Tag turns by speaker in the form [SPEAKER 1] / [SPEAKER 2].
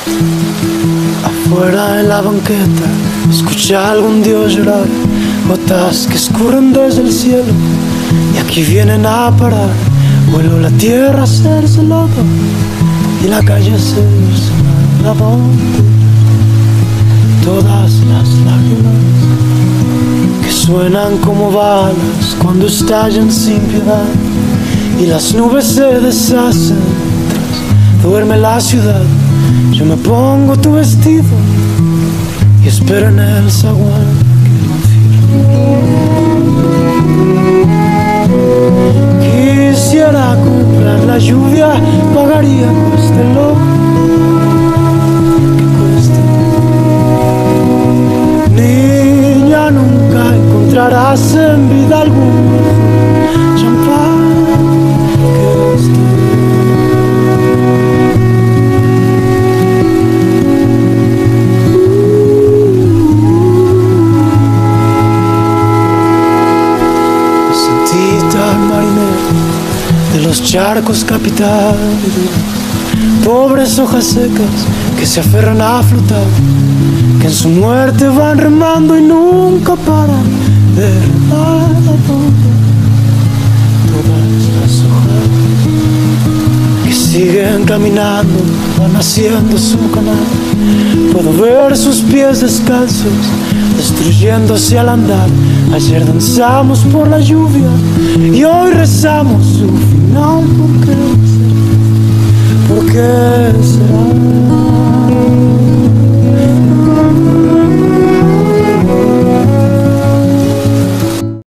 [SPEAKER 1] Afuera en la banqueta escuché a algún dios llorar, gotas que escurren desde el cielo y aquí vienen a parar. Vuelo la tierra a hacerse lodo y la calle a hacerse la bomba. Todas las lágrimas que suenan como balas cuando estallan sin piedad y las nubes se deshacen tras duerme la ciudad. Yo me pongo tu vestido y espero en el zaguán que quisiera comprar la lluvia, pagaría cueste lo que cueste. Niña, nunca encontrarás en vida alguna champán que esté. Los charcos capitales, pobres hojas secas que se aferran a flotar, que en su muerte van remando y nunca paran de remar. Todas las hojas que siguen caminando van haciendo su canal. Puedo ver sus pies descalzos destruyéndose al andar. Ayer danzamos por la lluvia y hoy rezamos su final. ¿Por qué?